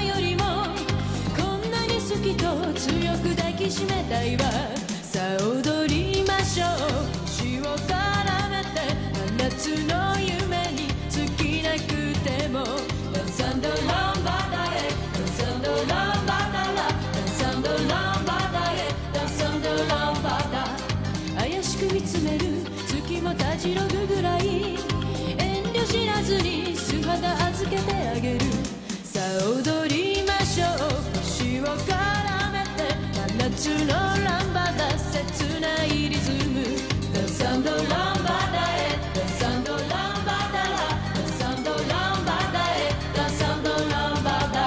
よりもこんなに好きと強く抱きしめたいわ。さあ踊りましょう。星を絡めて真夏の夢に尽きなくてもダンサンドランバダへダンサンドランバダラダンサンドランバダへダンサンドランバダ。怪しく見つめる月もたじろぐぐらい遠慮知らずに素肌預けてあげる。さあ踊りましょう。星を絡めて真夏のランバダ切ないリズムダンサンドランバダへダンサンドランバダラダンサンドランバダへダンサンドランバダ。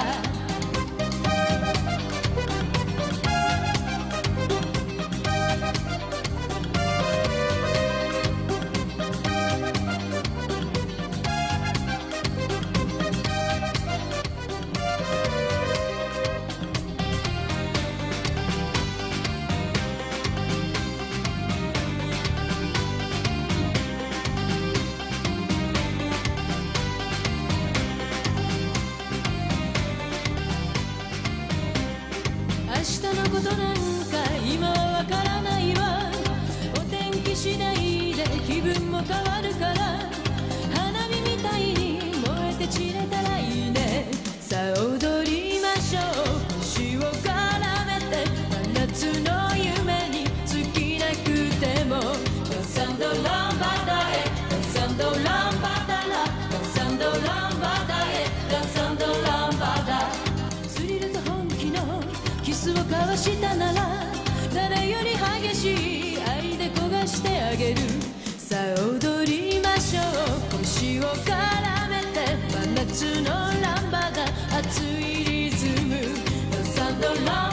明日のことなんか今はわからないわ。お天気次第で気分も変わるから花火みたいに燃えて散れたらいいね。さあ踊りましょう。星を絡めて真夏の夢に尽きなくてもダンサンドランバダへダンサンドランバダラダンサンドランバダへダンサンドランバダ。スリルと本気のキスを交わしたなら誰より激しい愛で焦がしてあげる。さあ踊りましょう。星を絡めて真夏のランバダ熱いリズムダンサンドラン